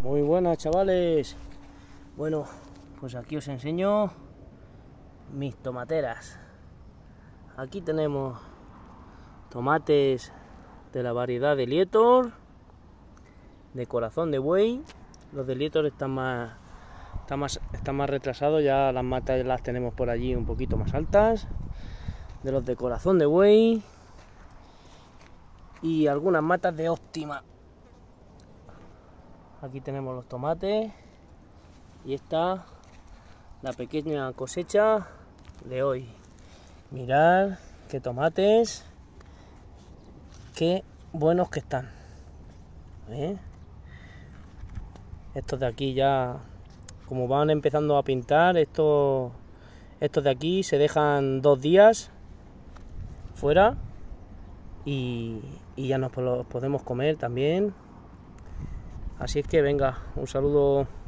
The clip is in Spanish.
Muy buenas, chavales. Bueno, pues aquí os enseño mis tomateras. Aquí tenemos tomates de la variedad de Lietor, de corazón de buey. Los de Lietor están más retrasados, ya las matas las tenemos por allí un poquito más altas. De los de corazón de buey y algunas matas de óptima. Aquí tenemos los tomates y esta la pequeña cosecha de hoy. Mirad qué tomates, qué buenos que están. Estos de aquí ya, como van empezando a pintar, estos de aquí se dejan 2 días fuera y ya nos los podemos comer también. Así es que venga, un saludo.